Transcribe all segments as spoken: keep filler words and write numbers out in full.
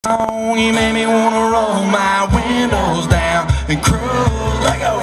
song, you made me wanna roll my windows down and cruise like a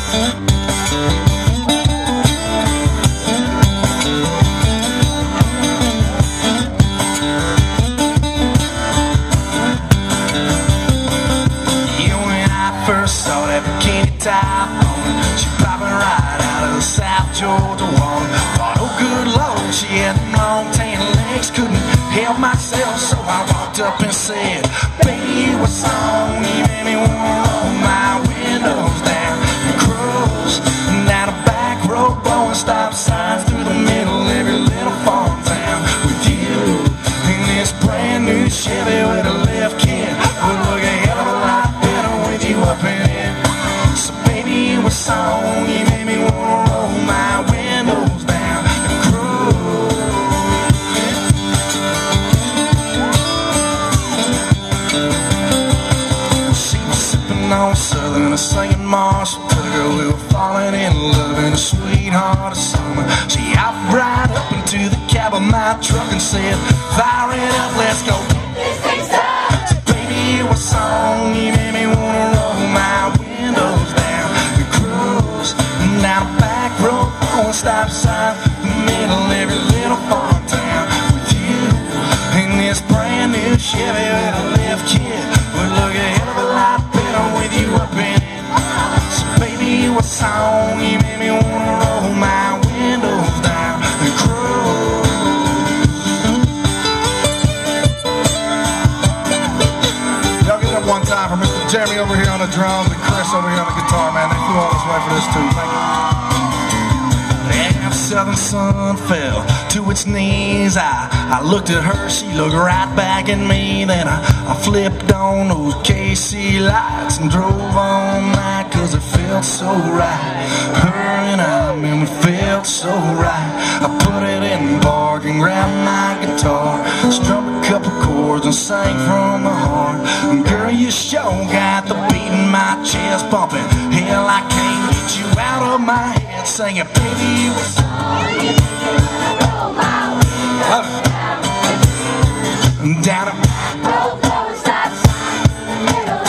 first saw that bikini top on, she popping right out of the South Georgia water. Thought, oh good Lord, she had long tan legs, couldn't help myself, so I walked up and said, baby, what song you made me wanna roll my windows down and cruise down a back road, blowing stop signs through the middle of every little farm town with you in this brand new Chevy with a lift kit. Would look a hell of a lot better with you up in it. So baby, what song you made me wanna roll my windows down and cruise. She was sipping on Southern and singing Marshall to the girl who were falling in love in a sweetheart of summer. She hopped right up into the cab of my truck and said, fire it up, let's go. So baby, what song you made me wanna roll my windows down and cruise down a back road on a stop sign in the middle of every little farm town with you in this brand new Chevy with a lift kit. Would look a hell of a lot better with you up in it. So baby, what song you made me wanna roll my windows down and cruise. Y'all give it up one time for Mister Jeremy over here on the drums and Chris over here on the guitar, man. They flew all this way for this too. Thank you. The southern sun fell to its knees. I, I looked at her, she looked right back at me. Then I, I flipped on those K C lights and drove all night, cause it felt so right. Her and I, man, we felt so right. I put it in park and grabbed my guitar, strummed a couple chords and sang from the heart. And girl, you sure got the beat in my chest pumping. Hell, I can't get you out of my head singing, baby, what's down a road, blowing stop sign in the middle.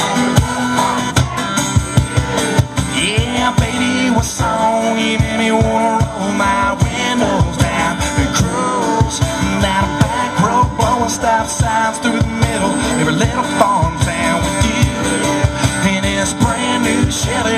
Yeah, baby, what song you made me wanna roll my windows down and cruise down a back road, blowing stop signs through the middle, every little farm town with you in this brand new Chevy